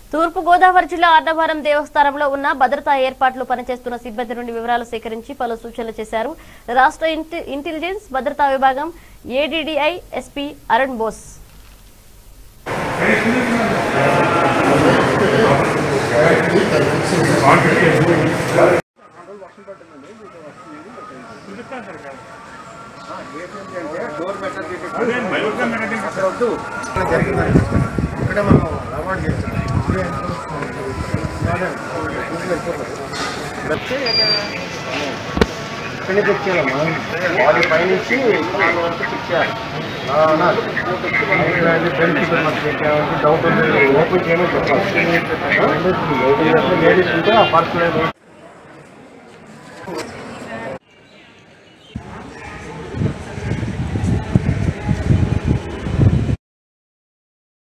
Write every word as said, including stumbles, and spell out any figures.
తూర్పు గోదావరి జిల్లా అన్నవరం దేవస్థానంలో ఉన్న భద్రతా ఏర్పాట్లు పనిచేస్తున్న సిబ్బంది నుండి వివరాలు సేకరించి పలు సూచనలు చేశారు రాష్ట్ర ఇంటెలిజెన్స్ భద్రతా విభాగం ఏడీడీఐ ఎస్పీ అరుణ్ బోస్. ఇక్కడే తెచ్చేయాలమ్మా బాడీ పైనుంచి కాలు వరకు తెచ్చేయాలి. డౌట్ ఉంది ఓపెన్ చేయమని చెప్పాలి. లేడీస్ ఉంటే ఆ పర్సన్